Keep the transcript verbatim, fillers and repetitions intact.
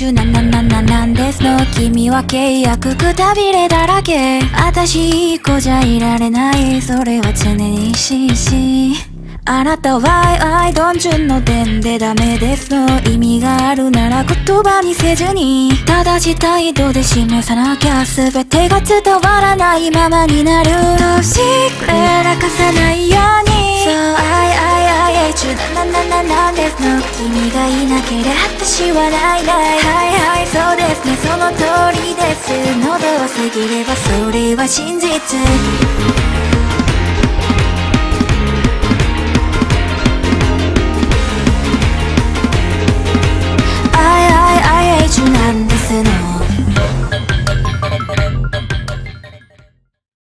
中なななななんですの。君は契約くたびれだらけ。私一個じゃいられない、それは常にしいし。あなたは愛どんじゅんの点でダメですの。意味があるなら言葉にせずに、ただし態度で示さなきゃ全てが伝わらないままになる。どうして泣かさないように。そう、愛愛愛中なななななんですの。君がいなけりゃ私はないない。はいはいそうですね、その通りです。喉を過ぎればそれは真実。